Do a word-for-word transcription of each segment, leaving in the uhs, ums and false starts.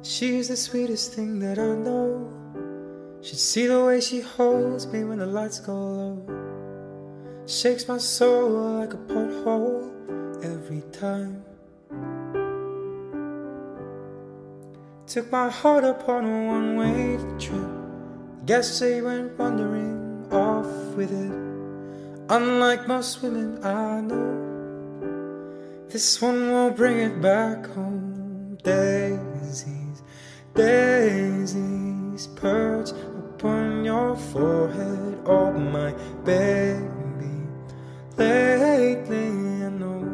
She's the sweetest thing that I know. Should see the way she holds me when the lights go low. Shakes my soul like a pothole every time. Took my heart upon a one-way trip. Guess she went wandering off with it. Unlike most women I know, this one won't bring it back home. Daisies, daisies perch upon your forehead. Oh my baby, lately I know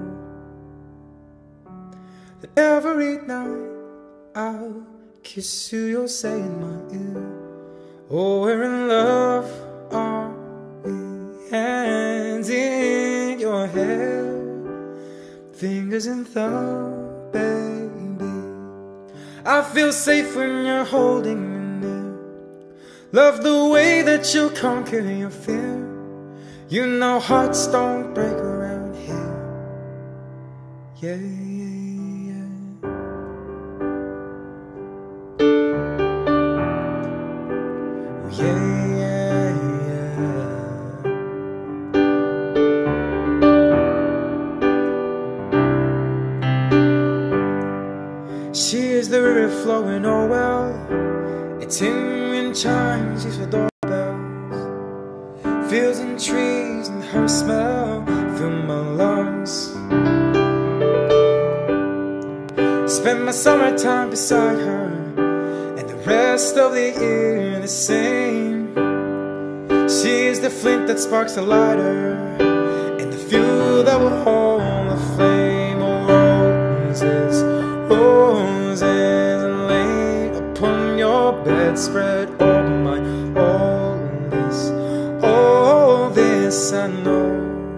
that every night I'll kiss you, you'll say in my ear, oh, we're in love, are we? Hands in your hair, fingers in thumb, baby. I feel safe when you're holding me near. Love the way that you conquer your fear. You know hearts don't break around here. Yeah, yeah, yeah. Oh, yeah, yeah, yeah. She is the river flowing, oh well. It's in wind chimes, she's for doorbells. Fields and trees and her smell fill my lungs. Spend my summertime beside her, and the rest of the year the same. She is the flint that sparks the lighter, and the fuel that will hold the flame. Oh, roses, roses, and laid upon your bedspread. Oh my, all this, all this I know.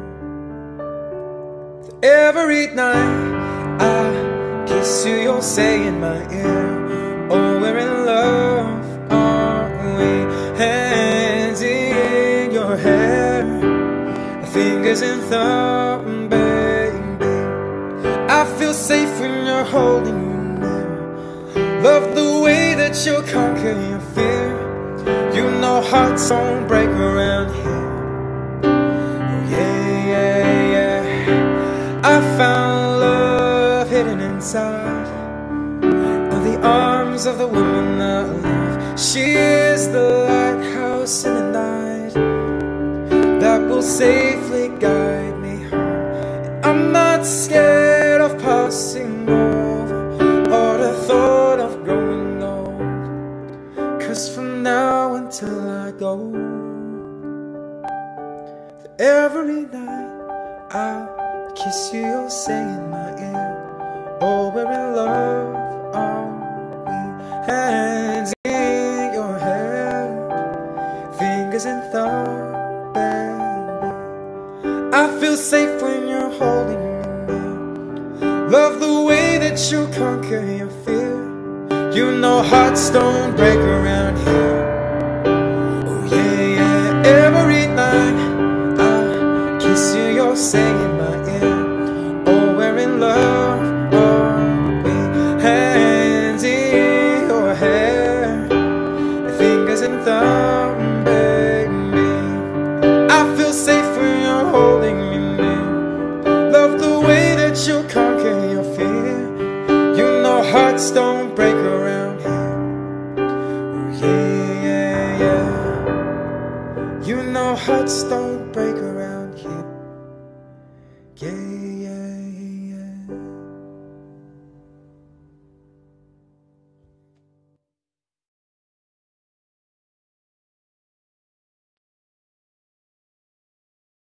That every night I kiss you, you'll say in my ear, oh, we're in love, aren't we? Hands in your hair, fingers in thumb, baby. I feel safe when you're holding me near. Love the way that you conquer your fear. You know hearts don't break around here. Oh yeah, yeah, yeah. I found love hidden inside of the arms of the woman I love. She is the lighthouse in the night that will safely guide me home. And I'm not scared of passing over or the thought of growing old. Cause from now until I go, every night I'll kiss you, you'll say in my ear, oh, we're in love, are we? Hands in your hair, fingers in thumb, baby. I feel safe when you're holding me near. Love the way that you conquer your fear. You know hearts don't break around here. Oh yeah, yeah. Every night I'll kiss you, you'll say in my ear, oh, we're in love, aren't we? Hands in your hair, fingers in thumb, baby. I feel safe when you're holding me near. Love the way that you conquer your fear. You know hearts don't break around here. Oh yeah, yeah, yeah. You know hearts don't break around here. Yeah.